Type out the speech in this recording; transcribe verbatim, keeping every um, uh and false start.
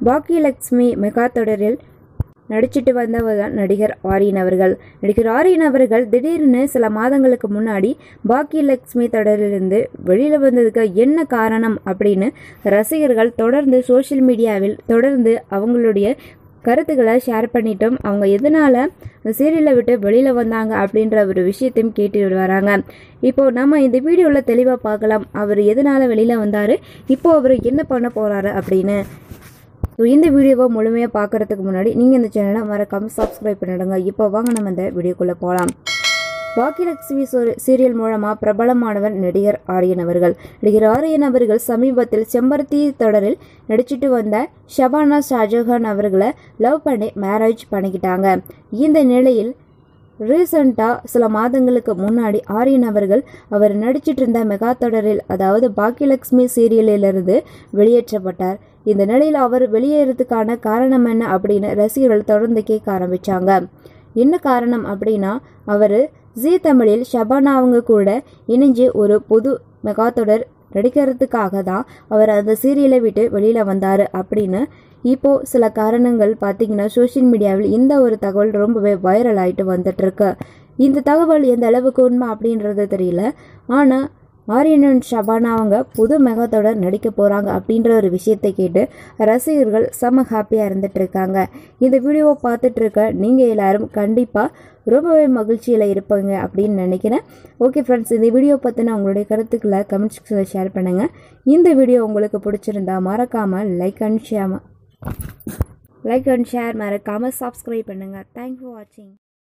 Baakiyalakshmi mega தொடரில் நடிச்சிட்டு வந்தவர் தான் நடிகர் ஆரியன் அவர்கள். நடிகர் ஆரியன் அவர்கள் திடீர்னு சில மாதங்களுக்கு முன்னாடி பாக்கியலட்சுமி தொடரிலிருந்து வெளியில வந்ததுக்கு என்ன காரணம் அப்படின்னு ரசிகர்கள் தொடர்ந்து சோசியல் மீடியாவில் தொடர்ந்து அவங்களுடைய கருத்துக்களை ஷேர் பண்ணிட்டோம். அவங்க எதனால அந்த சீரியலை விட்டு வெளியில வந்தாங்க அப்படின்ற ஒரு விஷயத்தையும் கேட்டு வராங்க. இப்போ நம்ம இந்த வீடியோவில் தெளிவாக பார்க்கலாம் அவர் எதனால வெளியில வந்தாரு, இப்போ அவர் என்ன பண்ண போறாரு அப்படின்னு. ஸோ இந்த வீடியோவை முழுமையாக பார்க்குறதுக்கு முன்னாடி நீங்கள் இந்த சேனலை மறக்காமல் சப்ஸ்கிரைப் பண்ணிடுங்க. இப்போ வாங்க நம்ம இந்த வீடியோக்குள்ளே போகலாம். பாக்கியலட்சுமி சீரியல் மூலமாக பிரபலமானவர் நடிகர் ஆரியன் அவர்கள். நடிகர் ஆரியன் அவர்கள் சமீபத்தில் செம்பருத்தி தொடரில் நடிச்சிட்டு வந்த ஷபானா ஷாஜஹான் அவர்களை லவ் பண்ணி மேரேஜ் பண்ணிக்கிட்டாங்க. இந்த நிலையில் ரீசண்டாக சில மாதங்களுக்கு முன்னாடி ஆரியன் அவர்கள் அவர் நடிச்சிட்டு இருந்த மெகா தொடரில் அதாவது பாக்கியலட்சுமி சீரியலிலிருந்து வெளியேற்றப்பட்டார். இந்த நிலையில் அவர் வெளியேறதுக்கான காரணம் என்ன அப்படின்னு ரசிகர்கள் தொடர்ந்து கேட்க ஆரம்பிச்சாங்க. என்ன காரணம் அப்படின்னா அவர் ஜீ தமிழில் ஷபானா அவங்க கூட இணைஞ்சு ஒரு புது மெகா தொடர் நடிக்கிறதுக்காக தான் அவர் அந்த சீரியலை விட்டு வெளியில வந்தாரு அப்படின்னு இப்போ சில காரணங்கள் பார்த்தீங்கன்னா சோசியல் மீடியாவில் இந்த ஒரு தகவல் ரொம்பவே வைரல் ஆகிட்டு வந்துட்டு இருக்கு. இந்த தகவல் எந்த அளவுக்கு உண்மை அப்படின்றது தெரியல. ஆனால் ஆரியன் அண்ட் ஷபானா அவங்க புது மெகா தொடர் நடிக்க போகிறாங்க அப்படின்ற ஒரு விஷயத்தை கேட்டு ரசிகர்கள் செம்ம ஹாப்பியாக இருந்துட்டு இருக்காங்க. இந்த வீடியோவை பார்த்துட்டு இருக்க நீங்கள் எல்லாரும் கண்டிப்பாக ரொம்பவே மகிழ்ச்சியில் இருப்பாங்க அப்படின்னு நினைக்கிறேன். ஓகே ஃப்ரெண்ட்ஸ், இந்த வீடியோ பற்றின உங்களுடைய கருத்துக்களை கமெண்ட் செக்ஷனில் ஷேர் பண்ணுங்கள். இந்த வீடியோ உங்களுக்கு பிடிச்சிருந்தா மறக்காமல் like and share like and share மறக்காமல் சப்ஸ்கிரைப் பண்ணுங்கள். தேங்க்ஸ் ஃபார் வாட்சிங்.